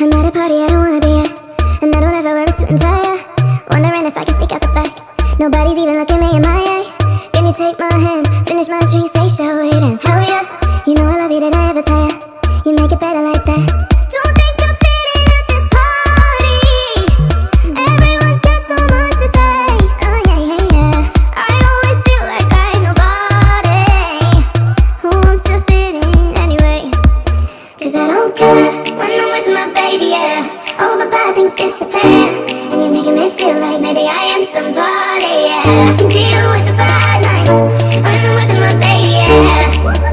I'm at a party I don't wanna be at, and I don't ever wear a suit and tie. Wondering if I can sneak out the back. Nobody's even looking me in my eyes. Can you take my hand, finish my drink, say shall we dance? Hell yeah, you know I love you, did I ever tell ya? You make it better like that. Don't think I'm fitting at this party. Everyone's got so much to say. Oh yeah, yeah, yeah. I always feel like I ain't nobody who wants to fit in anyway. Cause I don't care when I'm with my baby, yeah. All the bad things disappear, and you're making me feel like maybe I am somebody, yeah. I can deal with the bad nights when I'm with my baby, yeah.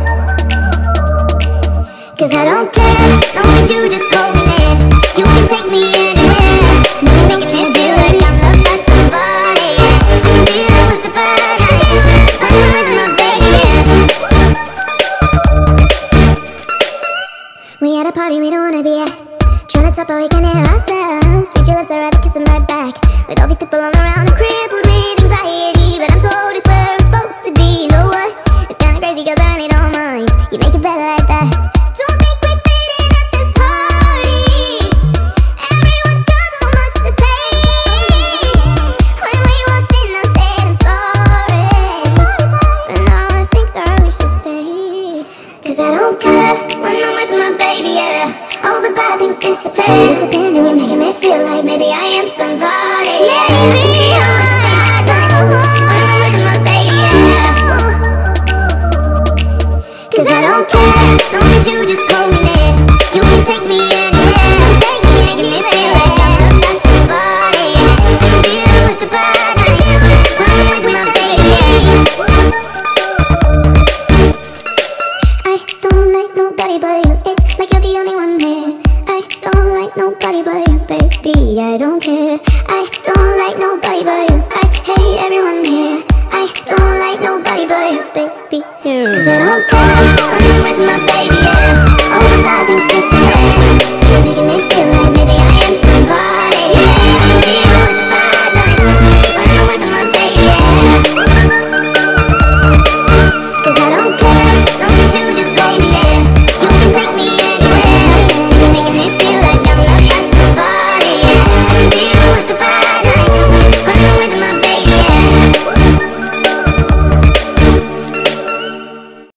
Cause I don't care, as long as you just hold me near. You can take me anywhere, now you're making me feel like I'm loved by somebody, yeah. I can deal with the bad nights when I'm with my baby, yeah. We at a party we don't wanna be at, trying to talk but we can hear ourselves. Read your lips, I'd rather kiss them right back. With all these people all around, I'm crippled with anxiety, but I'm told it's where I'm supposed to be. You know what? It's kinda crazy cause I really don't mind. You make it better like that. Don't think we fit in at this party. Everyone's got so much to say. When we walked in I said I'm sorry, but now I think that we should stay. Cause I don't care when I'm with my baby, yeah. All the bad things disappear, and you're making me feel like maybe I am somebody, yeah. I can deal with the bad times when I'm with my baby, yeah. Cause I don't care, as long as you just hold me near. You can take me anywhere, take me, making me feel like I'm loved by somebody, yeah. I can deal with the bad nights when I'm with my baby, yeah. I don't like nobody but you, it's like you're the only one here. I don't like nobody but you, baby, I don't care. I don't like nobody but you, I hate everyone here. I don't like nobody but you, baby, yeah. Cause I don't care when I'm with my baby, yeah. All the bad things disappear.